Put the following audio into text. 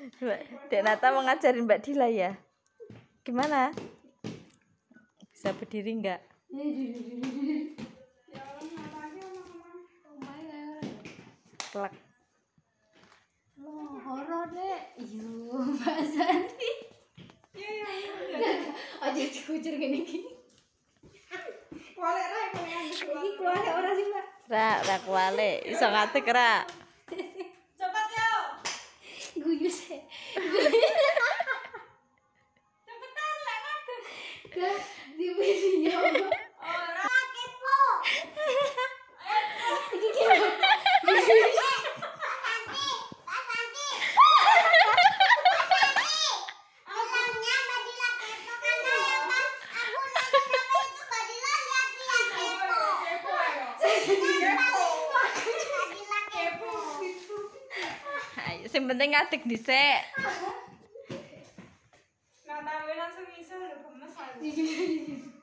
Dek Nata mau ngajarin Mbak Dila ya. Gimana? Bisa berdiri enggak? Kelak. Horor deh. Mbak Santi. Aja dikucur gini gini. Iki kuale ora sih, Mbak? Ra kuale, iso ngatik ra. Cepat yo. Guyu sih. Cepetan lek ngadeg. Gak di video. Ora kepo. Iki kepo. Sing penting ngadeg dhisik. Nah, tahu langsung iso lho gemes.